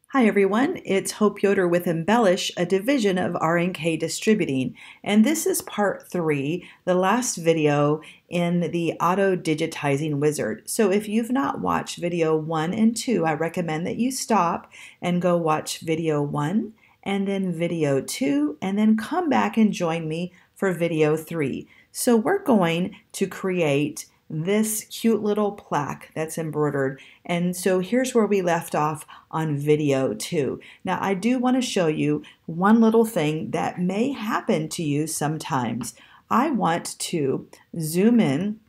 Hi everyone, it's Hope Yoder with Embellish, a division of RNK Distributing, and this is part 3, the last video in the Auto Digitizing wizard. So if you've not watched video 1 and 2, I recommend that you stop and go watch video 1 and then video 2 and then come back and join me for video 3. So we're going to create this cute little plaque that's embroidered. And so here's where we left off on video 2. Now I do want to show you one little thing that may happen to you sometimes. I want to zoom in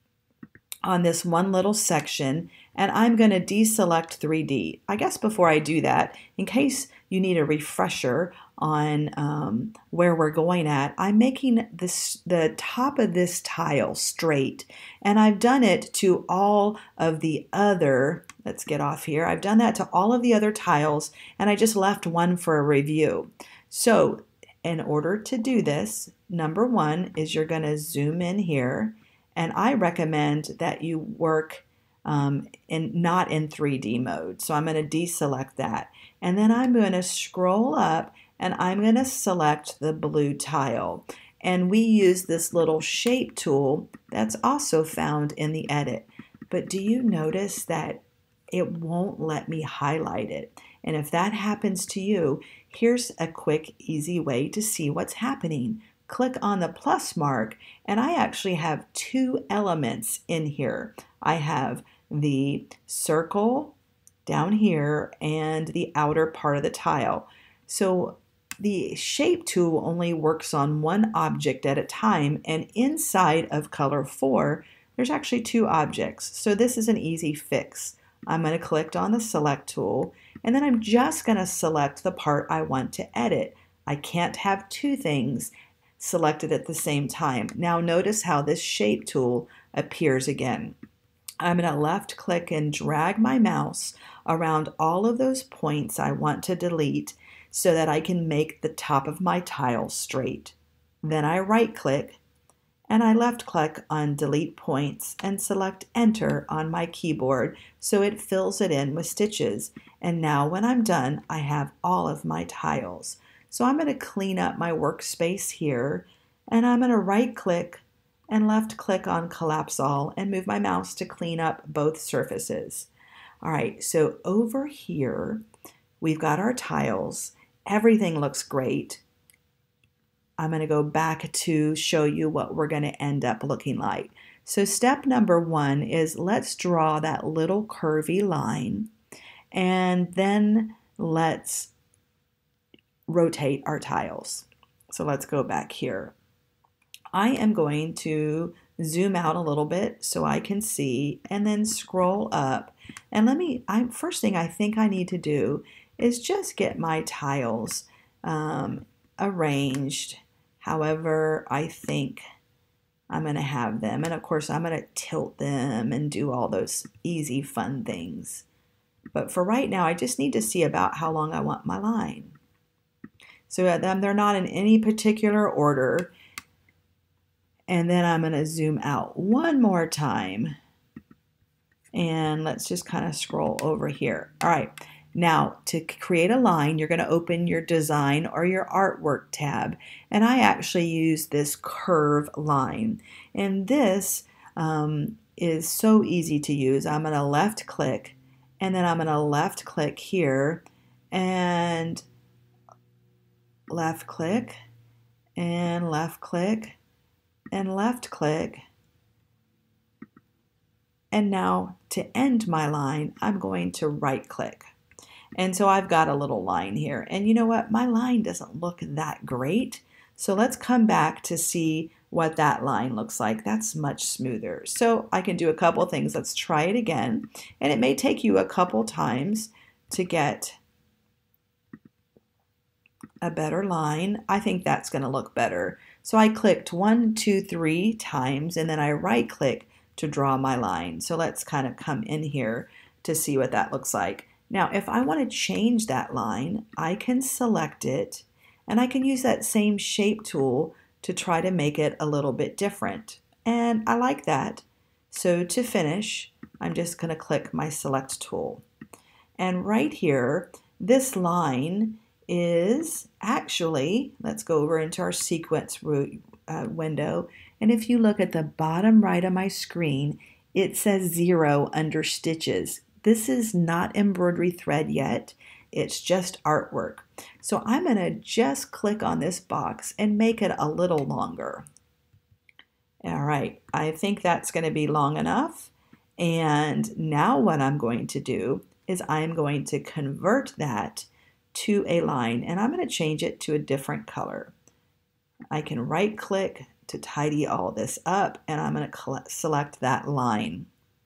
on this one little section and I'm going to deselect 3D. I guess before I do that, in case you need a refresher on where we're going at, I'm making the top of this tile straight, and I've done it to all of the other, let's get off here, I've done that to all of the other tiles, and I just left one for a review. So in order to do this, number one is you're going to zoom in here, and I recommend that you work not in 3D mode. So I'm going to deselect that. And then I'm going to scroll up and I'm going to select the blue tile. And we use this little shape tool that's also found in the edit. But do you notice that it won't let me highlight it? And if that happens to you, here's a quick, easy way to see what's happening. Click on the plus mark, and I actually have two elements in here. I have the circle down here and the outer part of the tile. So the shape tool only works on one object at a time, and inside of color 4, there's actually two objects. So this is an easy fix. I'm going to click on the select tool, and then I'm just going to select the part I want to edit. I can't have two things selected at the same time. Now notice how this shape tool appears again. I'm going to left click and drag my mouse around all of those points I want to delete so that I can make the top of my tile straight. Then I right click and I left click on delete points and select enter on my keyboard so it fills it in with stitches. And now when I'm done, I have all of my tiles. So I'm going to clean up my workspace here, and I'm going to right click and left click on collapse all and move my mouse to clean up both surfaces. All right, so over here we've got our tiles. Everything looks great. I'm going to go back to show you what we're going to end up looking like. So step number 1 is let's draw that little curvy line, and then let's rotate our tiles. So let's go back here. I am going to zoom out a little bit so I can see, and then scroll up. And first thing I think I need to do is just get my tiles arranged however I think I'm going to have them. And of course I'm going to tilt them and do all those easy fun things. But for right now I just need to see about how long I want my line. So they're not in any particular order. And then I'm going to zoom out one more time. And let's just kind of scroll over here. All right. Now, to create a line, you're going to open your Design or your Artwork tab. And I actually use this curve line. And this is so easy to use. I'm going to left click, and then I'm going to left click here, and left click, and left click, and left click. And now to end my line, I'm going to right click. And so I've got a little line here. And you know what? My line doesn't look that great. So let's come back to see what that line looks like. That's much smoother. So I can do a couple things. Let's try it again. And it may take you a couple times to get a better line. I think that's going to look better. So I clicked 1, 2, 3 times, and then I right click to draw my line. So let's kind of come in here to see what that looks like. Now, if I want to change that line, I can select it, and I can use that same shape tool to try to make it a little bit different. And I like that. So to finish, I'm just going to click my select tool. And right here, this line is actually, let's go over into our sequence window, and if you look at the bottom right of my screen, it says 0 under stitches. This is not embroidery thread yet, it's just artwork. So I'm going to just click on this box and make it a little longer. All right, I think that's going to be long enough. And now what I'm going to do is I'm going to convert that to a line, and I'm going to change it to a different color. I can right click to tidy all this up, and I'm going to select that line.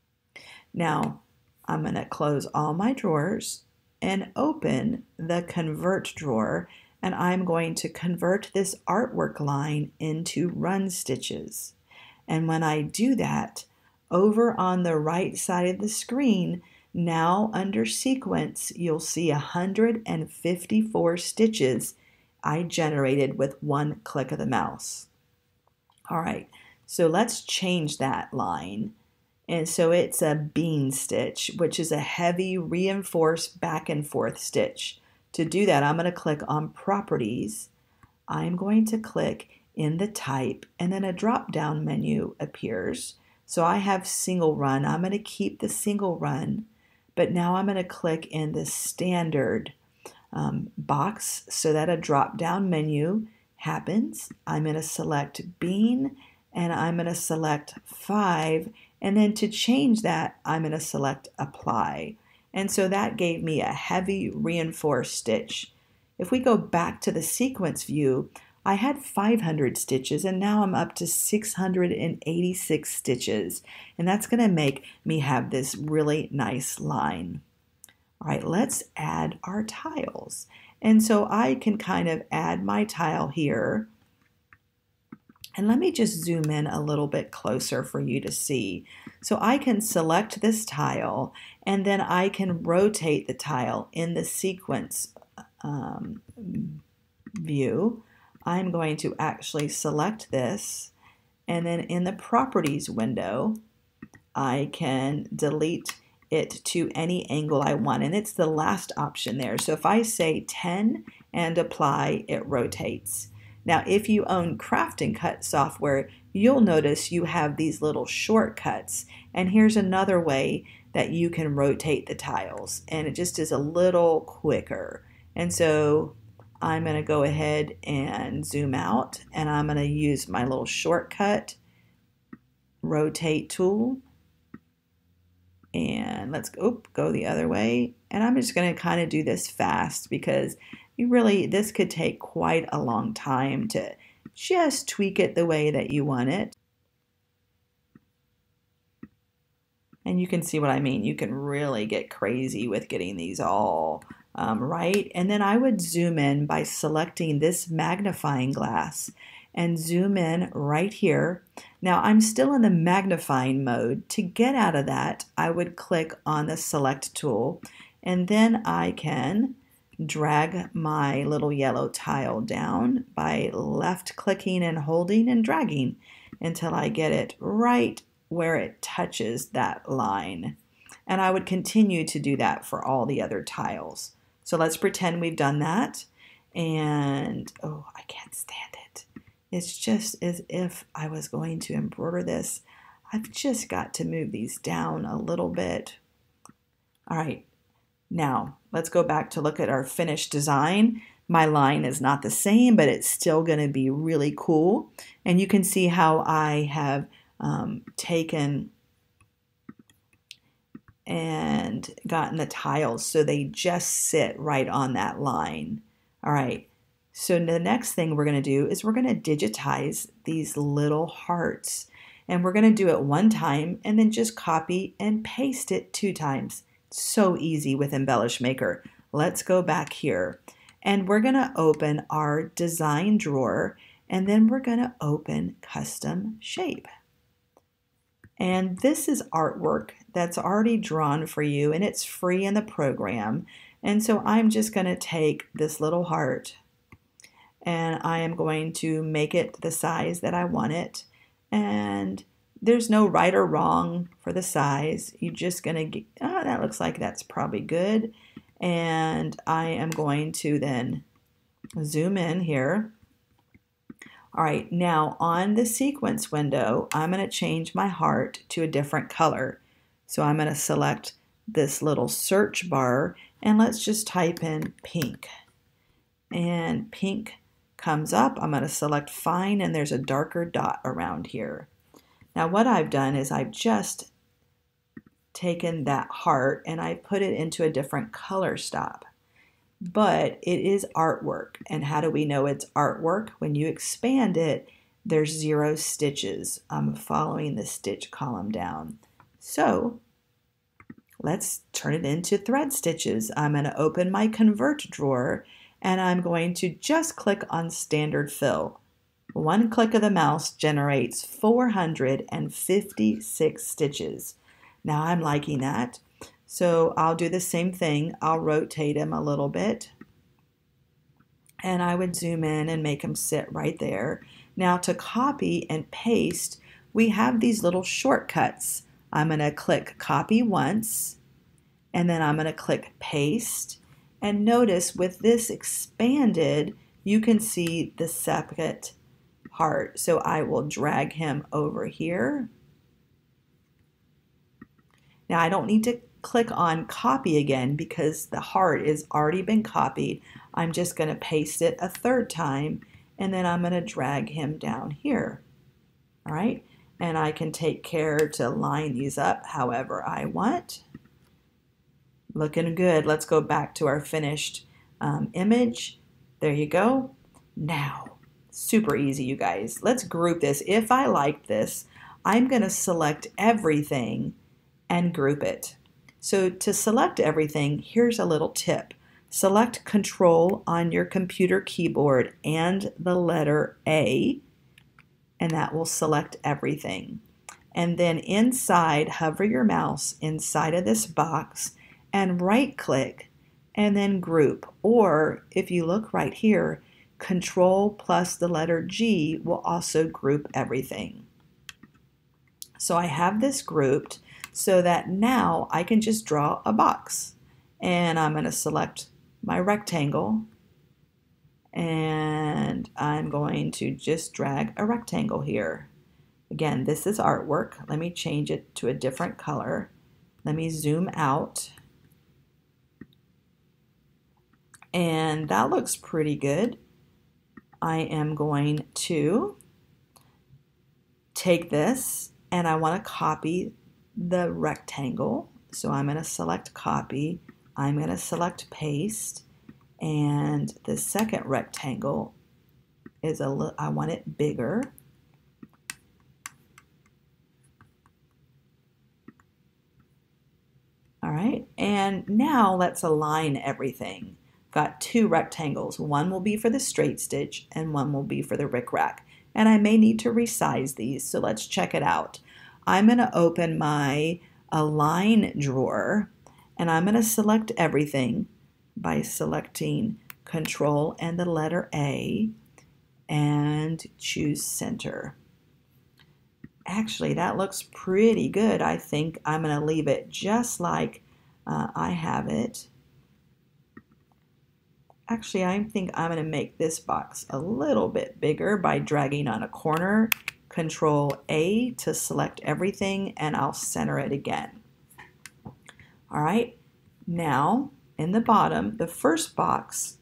Now I'm going to close all my drawers and open the convert drawer, and I'm going to convert this artwork line into run stitches. And when I do that, over on the right side of the screen, now under sequence, you'll see 154 stitches I generated with one click of the mouse. All right, so let's change that line. And so it's a bean stitch, which is a heavy reinforced back and forth stitch. To do that, I'm going to click on Properties. I'm going to click in the type, and then a drop-down menu appears. So I have single run. I'm going to keep the single run, but now I'm going to click in the standard box so that a drop-down menu happens. I'm going to select bean, and I'm going to select 5, and then to change that, I'm going to select apply. And so that gave me a heavy reinforced stitch. If we go back to the sequence view, I had 500 stitches, and now I'm up to 686 stitches, and that's going to make me have this really nice line. All right, let's add our tiles. And so I can kind of add my tile here. And let me just zoom in a little bit closer for you to see. So I can select this tile, and then I can rotate the tile in the sequence view. I'm going to actually select this, and then in the Properties window, I can delete it to any angle I want, and it's the last option there. So if I say 10 and apply, it rotates. Now, if you own Craft and Cut software, you'll notice you have these little shortcuts, and here's another way that you can rotate the tiles, and it just is a little quicker. And so I'm going to go ahead and zoom out, and I'm going to use my little shortcut rotate tool, and let's go the other way. And I'm just going to kind of do this fast because this could take quite a long time to just tweak it the way that you want it. And you can see what I mean. You can really get crazy with getting these all right. And then I would zoom in by selecting this magnifying glass and zoom in right here. Now I'm still in the magnifying mode. To get out of that, I would click on the select tool, and then I can drag my little yellow tile down by left clicking and holding and dragging until I get it right where it touches that line. And I would continue to do that for all the other tiles. So let's pretend we've done that. And oh, I can't stand it. It's just as if I was going to embroider this. I've just got to move these down a little bit. All right, now let's go back to look at our finished design. My line is not the same, but it's still going to be really cool. And you can see how I have taken and gotten the tiles so they just sit right on that line. All right, so the next thing we're going to do is we're going to digitize these little hearts, and we're going to do it one time and then just copy and paste it 2 times. So easy with Embellish Maker. Let's go back here, and we're going to open our design drawer, and then we're going to open custom shape. And this is artwork that's already drawn for you, and it's free in the program. And so I'm just going to take this little heart, and I am going to make it the size that I want it. And there's no right or wrong for the size. You're just going to get, oh, that looks like that's probably good. And I am going to then zoom in here. All right, now on the sequence window, I'm going to change my heart to a different color. So I'm going to select this little search bar and let's just type in pink. And pink comes up. I'm going to select fine and there's a darker dot around here. Now what I've done is I've just taken that heart and I put it into a different color stop. But it is artwork. And how do we know it's artwork? When you expand it, there's 0 stitches. I'm following the stitch column down. So let's turn it into thread stitches. I'm going to open my convert drawer and I'm going to just click on standard fill. One click of the mouse generates 456 stitches. Now I'm liking that. So I'll do the same thing. I'll rotate him a little bit and I would zoom in and make him sit right there. Now to copy and paste, we have these little shortcuts. I'm going to click copy once and then I'm going to click paste. And notice with this expanded, you can see the separate heart. So I will drag him over here. Now I don't need to click on copy again because the heart has already been copied. I'm just going to paste it a third time and then I'm going to drag him down here. All right, and I can take care to line these up however I want. Looking good. Let's go back to our finished image. There you go. Now, super easy, you guys. Let's group this. If I like this, I'm going to select everything and group it. So to select everything, here's a little tip. Select Control on your computer keyboard and the letter A, and that will select everything. And then inside, hover your mouse inside of this box and right-click and then group. Or if you look right here, Control plus the letter G will also group everything. So I have this grouped so that now I can just draw a box. And I'm going to select my rectangle and I'm going to just drag a rectangle here. Again, this is artwork. Let me change it to a different color. Let me zoom out. And that looks pretty good. I am going to take this and I want to copy the rectangle. So I'm going to select copy. I'm going to select paste. And the second rectangle is I want it bigger. All right, and now let's align everything. Got 2 rectangles. One will be for the straight stitch and one will be for the rickrack. And I may need to resize these, so let's check it out. I'm going to open my Align drawer and I'm going to select everything by selecting Control and the letter A and choose Center. Actually, that looks pretty good. I think I'm going to leave it just like I have it. Actually, I think I'm going to make this box a little bit bigger by dragging on a corner. Control A to select everything, and I'll center it again. All right, now in the bottom, the first box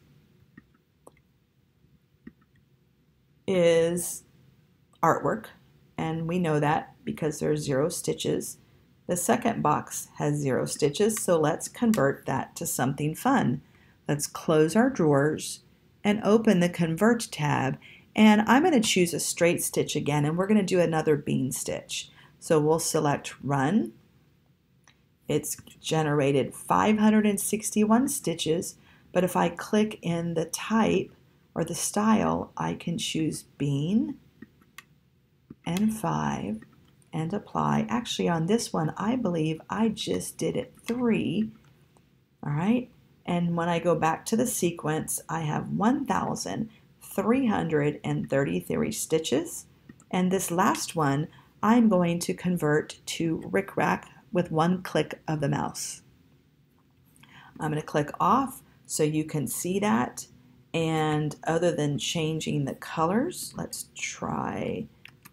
is artwork, and we know that because there's 0 stitches. The second box has 0 stitches, so let's convert that to something fun. Let's close our drawers and open the Convert tab, and I'm going to choose a straight stitch again, and we're going to do another bean stitch. So we'll select Run. It's generated 561 stitches, but if I click in the type or the style, I can choose Bean and 5 and apply. Actually, on this one, I believe I just did it 3. All right. And when I go back to the sequence, I have 1,333 stitches. And this last one, I'm going to convert to rickrack with 1 click of the mouse. I'm going to click off so you can see that. And other than changing the colors, let's try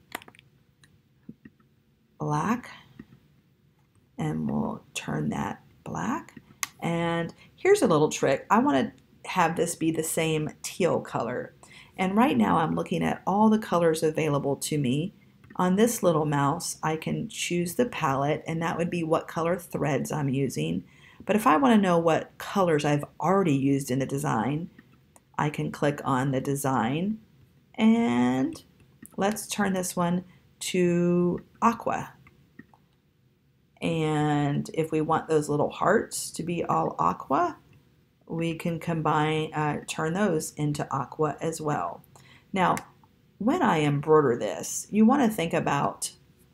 black, and we'll turn that black. And here's a little trick. I want to have this be the same teal color. And right now I'm looking at all the colors available to me. On this little mouse, I can choose the palette, and that would be what color threads I'm using. But if I want to know what colors I've already used in the design, I can click on the design, and let's turn this one to aqua. And if we want those little hearts to be all aqua, we can turn those into aqua as well. Now, when I embroider this, you want to think about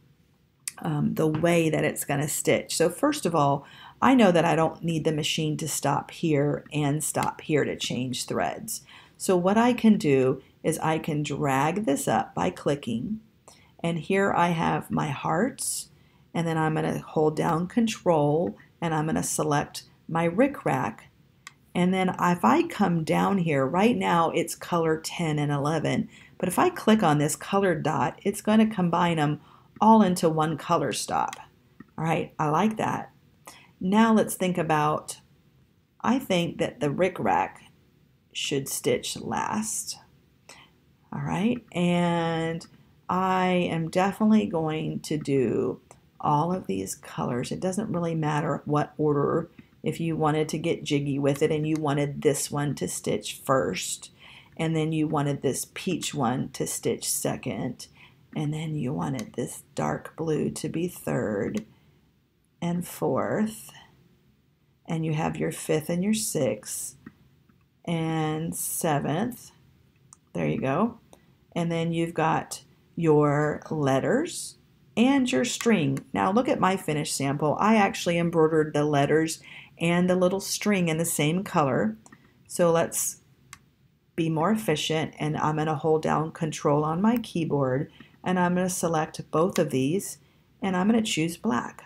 the way that it's going to stitch. So first of all, I know that I don't need the machine to stop here and stop here to change threads. So what I can do is I can drag this up by clicking, and here I have my hearts, and then I'm going to hold down Control, and I'm going to select my rickrack. And then if I come down here, right now it's color 10 and 11, but if I click on this colored dot, it's going to combine them all into one color stop. All right, I like that. Now let's think about, I think that the rickrack should stitch last. All right, and I am definitely going to do all of these colors. It doesn't really matter what order. If you wanted to get jiggy with it and you wanted this one to stitch first, and then you wanted this peach one to stitch second, and then you wanted this dark blue to be third and fourth, and you have your fifth and your sixth and seventh. There you go. And then you've got your letters and your string. Now look at my finished sample. I actually embroidered the letters and the little string in the same color. So let's be more efficient, and I'm going to hold down Control on my keyboard, and I'm going to select both of these, and I'm going to choose black.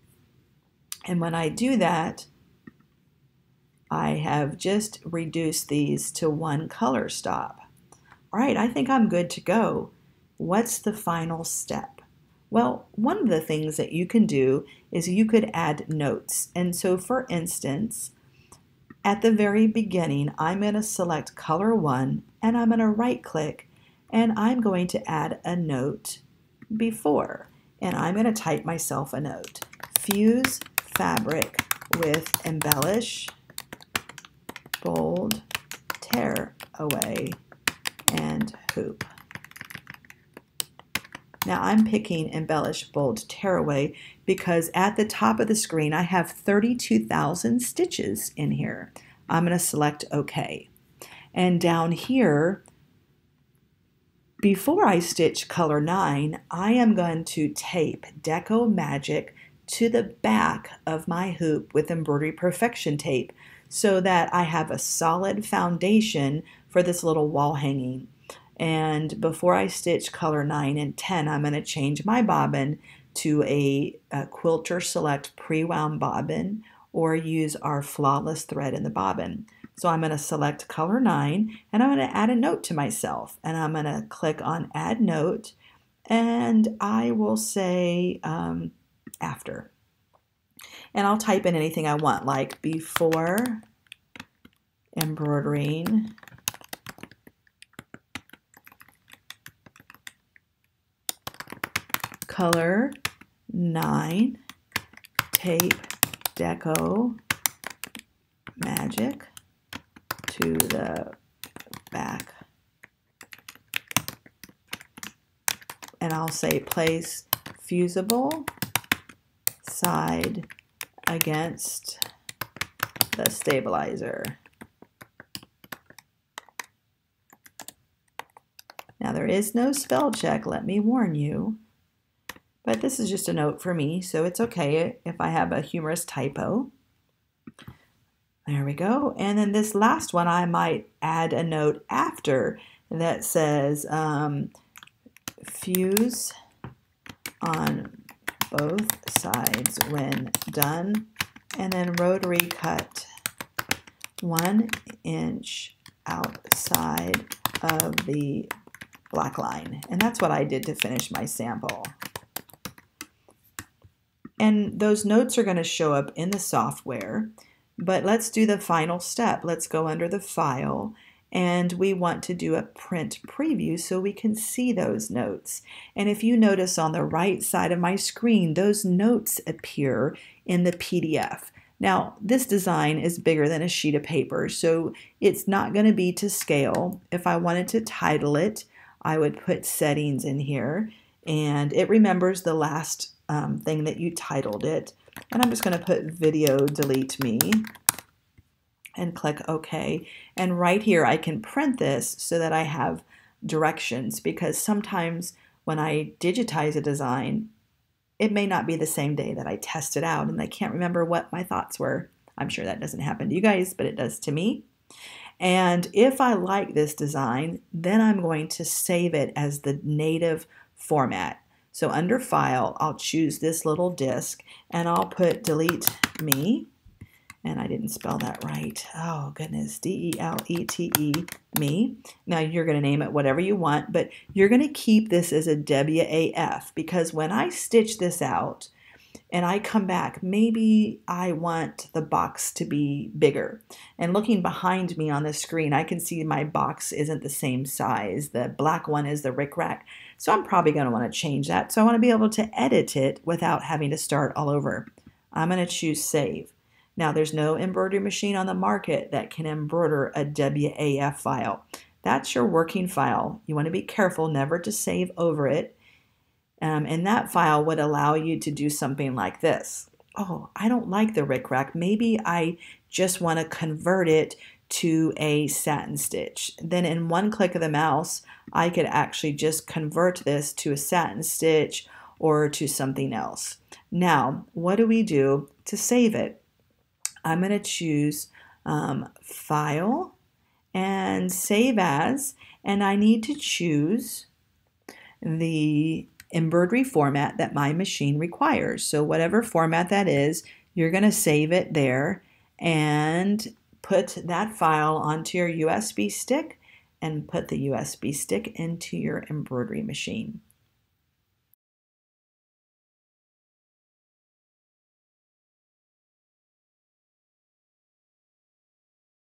And when I do that, I have just reduced these to one color stop. All right, I think I'm good to go. What's the final step? Well, one of the things that you can do is you could add notes. And so for instance, at the very beginning, I'm going to select color 1, and I'm going to right click, and I'm going to add a note before. And I'm going to type myself a note. Fuse fabric with embellish, bold, tear away, and hoop. Now I'm picking Embellish Bold Tearaway because at the top of the screen I have 32,000 stitches in here. I'm going to select OK. And down here, before I stitch color 9, I am going to tape Deco Magic to the back of my hoop with Embroidery Perfection tape so that I have a solid foundation for this little wall hanging. And before I stitch color 9 and 10, I'm going to change my bobbin to a Quilter Select pre-wound bobbin, or use our flawless thread in the bobbin. So I'm going to select color 9, and I'm going to add a note to myself. And I'm going to click on Add Note, and I will say after. And I'll type in anything I want, like before embroidering color 9, tape Deco Magic to the back. And I'll say place fusible side against the stabilizer. Now there is no spell check, let me warn you. But this is just a note for me, so it's okay if I have a humorous typo. There we go. And then this last one, I might add a note after that says fuse on both sides when done, and then rotary cut 1 inch outside of the black line. And that's what I did to finish my sample. And those notes are going to show up in the software, but let's do the final step. Let's go under the file, and we want to do a print preview so we can see those notes. And if you notice on the right side of my screen, those notes appear in the PDF. Now, this design is bigger than a sheet of paper, so it's not going to be to scale. If I wanted to title it, I would put settings in here, and it remembers the last thing that you titled it. And I'm just going to put video delete me and click OK. And right here I can print this so that I have directions, because sometimes when I digitize a design, it may not be the same day that I test it out and I can't remember what my thoughts were. I'm sure that doesn't happen to you guys, but it does to me. And if I like this design, then I'm going to save it as the native format. So under File, I'll choose this little disk and I'll put delete me. And I didn't spell that right. Oh goodness, D-E-L-E-T-E, me. Now you're going to name it whatever you want, but you're going to keep this as a WAF, because when I stitch this out and I come back, maybe I want the box to be bigger. And looking behind me on the screen, I can see my box isn't the same size. The black one is the rickrack. So I'm probably going to want to change that. So I want to be able to edit it without having to start all over. I'm going to choose Save. Now there's no embroidery machine on the market that can embroider a WAF file. That's your working file. You want to be careful never to save over it. And that file would allow you to do something like this. Oh, I don't like the rickrack. Maybe I just want to convert it to a satin stitch. Then in one click of the mouse, I could actually just convert this to a satin stitch or to something else. Now, what do we do to save it? I'm going to choose File and Save As, and I need to choose the embroidery format that my machine requires. So whatever format that is, you're going to save it there and put that file onto your USB stick and put the USB stick into your embroidery machine.